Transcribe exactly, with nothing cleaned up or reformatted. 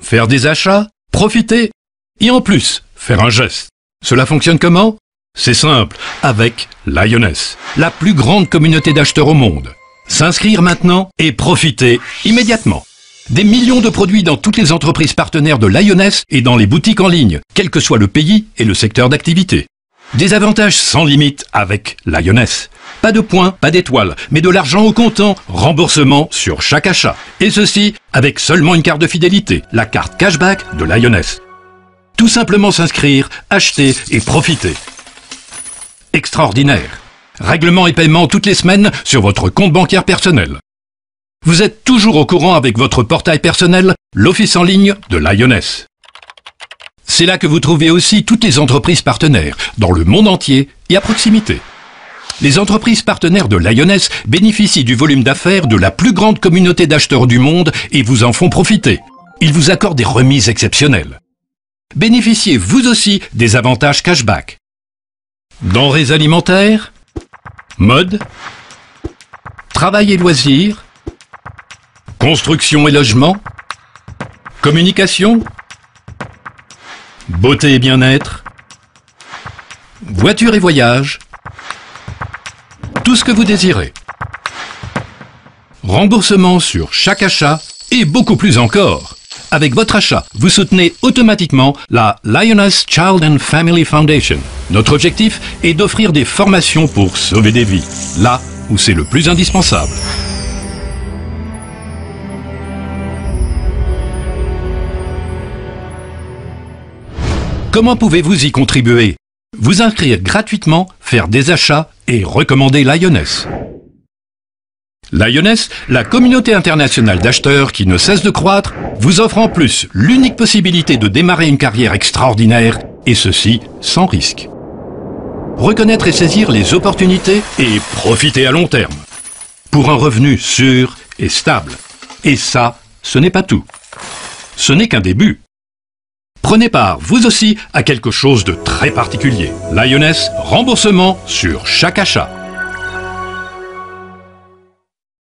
faire des achats, profiter et en plus faire un geste. Cela fonctionne comment? C'est simple, avec Lioness, la plus grande communauté d'acheteurs au monde. S'inscrire maintenant et profiter immédiatement. Des millions de produits dans toutes les entreprises partenaires de Lioness et dans les boutiques en ligne, quel que soit le pays et le secteur d'activité. Des avantages sans limite avec Lioness. Pas de points, pas d'étoiles, mais de l'argent au comptant, remboursement sur chaque achat. Et ceci avec seulement une carte de fidélité, la carte cashback de Lioness. Tout simplement s'inscrire, acheter et profiter. Extraordinaire. Règlement et paiement toutes les semaines sur votre compte bancaire personnel. Vous êtes toujours au courant avec votre portail personnel, l'office en ligne de Lioness. C'est là que vous trouvez aussi toutes les entreprises partenaires, dans le monde entier et à proximité. Les entreprises partenaires de Lioness bénéficient du volume d'affaires de la plus grande communauté d'acheteurs du monde et vous en font profiter. Ils vous accordent des remises exceptionnelles. Bénéficiez vous aussi des avantages cashback. Denrées alimentaires, mode, travail et loisirs, construction et logement, communication, beauté et bien-être, voiture et voyage, tout ce que vous désirez. Remboursement sur chaque achat et beaucoup plus encore. Avec votre achat, vous soutenez automatiquement la Lioness Child and Family Foundation. Notre objectif est d'offrir des formations pour sauver des vies, là où c'est le plus indispensable. Comment pouvez-vous y contribuer? Vous inscrire gratuitement, faire des achats et recommander Lioness. Lioness, la communauté internationale d'acheteurs qui ne cesse de croître, vous offre en plus l'unique possibilité de démarrer une carrière extraordinaire, et ceci sans risque. Reconnaître et saisir les opportunités et profiter à long terme. Pour un revenu sûr et stable. Et ça, ce n'est pas tout. Ce n'est qu'un début. Prenez part, vous aussi, à quelque chose de très particulier. Lioness, remboursement sur chaque achat.